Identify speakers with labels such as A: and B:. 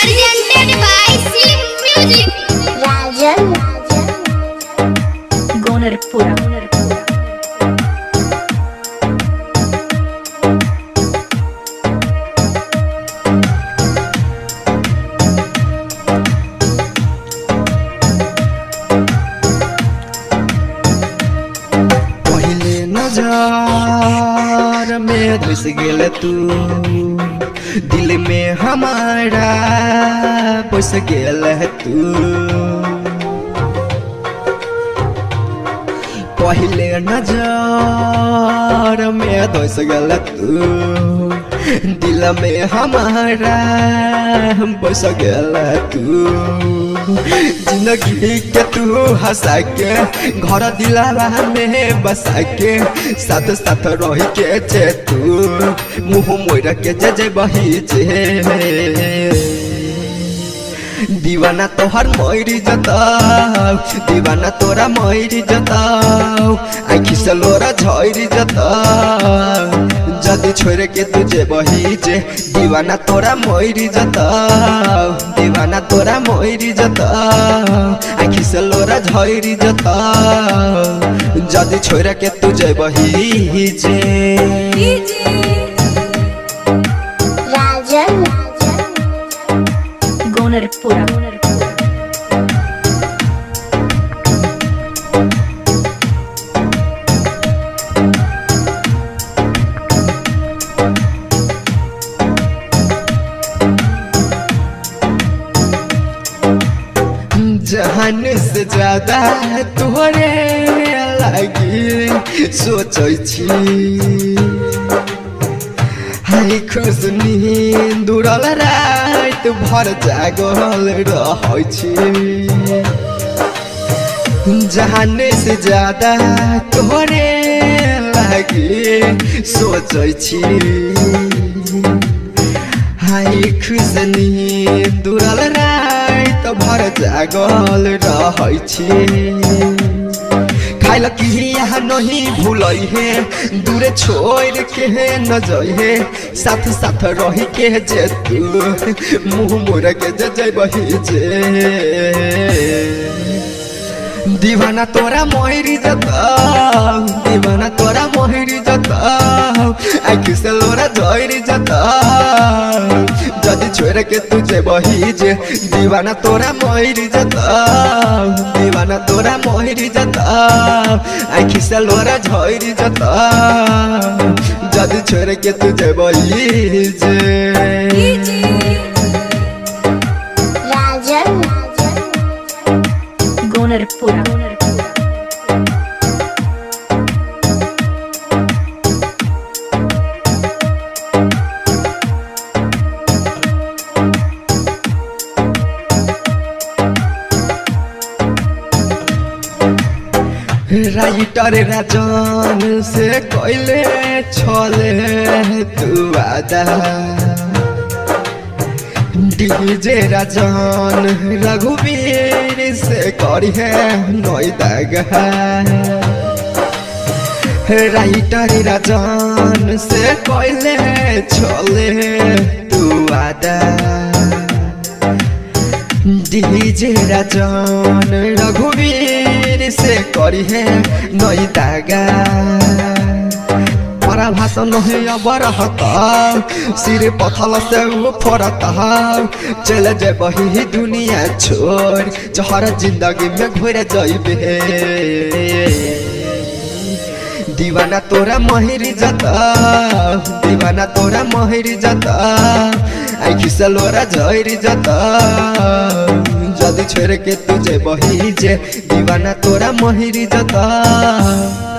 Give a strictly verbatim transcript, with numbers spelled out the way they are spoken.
A: presented by Slim Music. Rajan Gonarpura.
B: नजर में घुस गेल तू दिल में हमारा बस गेल तू पहले नजर में घुस गेल तू दिल में हमारा बस गेल तू जिंदगी के तू हंसा के घर दिलावा में बसा के साथ साथ रही के जे तू मुँह मोर के जे जे बही जे दीवाना तोहर मयरी जताओ दीवाना तोरा मयरी जताओ आँखी से लोरा झरी जताओ जदी छोड़ के तुझे बही जे दीवाना तोरा मयरी जताओ दीवाना तोरा मयरी जताओ आँखी से लोरा झरी जताओ जदी छोड़ के तुझे बही जे
A: Rajan Gonarpura.
B: जहान से ज्यादा तोरे लगी सोचै छी हाय खुश नींद उड़ल रात भर जागल रहै छी जहान से ज्यादा तोरे लगी सोचै छी हाय खुश नींद उड़ल रात भर जागल रहै छी खाइल की यहाँ नहीं भूलै है दूरे छोड़ के न जाइ है साथ साथ रही के जे तू मुँह मोर के जे जे बही जे दीवाना तोरा मोहरी जताओ दीवाना तोरा मोहरी जताओ आँखी से लोरा झरी जताओ जदी छोड़ के तुझे बही जे दीवाना तोरा मोहरी जताओ दीवाना तोरा मोहरी जताओ आँखी से लोरा झरी जताओ जदी छोड़ के तुझे बही जे
A: Rajan Gonarpura.
B: राइटर राजन से कोइले छले तू वादा डीजे राजन रघुवीर से करी है नई दागा राइटर राजन से कोइले छले तू वादा डीजे राजन रघुवीर से करी है नई दागा बड़ा भाषा नहीं अबर हताओ सिर पथल से फोड़ता चल जे बही दुनिया छोड़ जहर जिंदगी में घुर जाइबे दीवाना तोरा महरी जताओ दीवाना तोरा महरी जताओ आँखी से लोरा झरी जताओ जदी छोड़ के तुझे बही जे दीवाना तोरा महरी जताओ।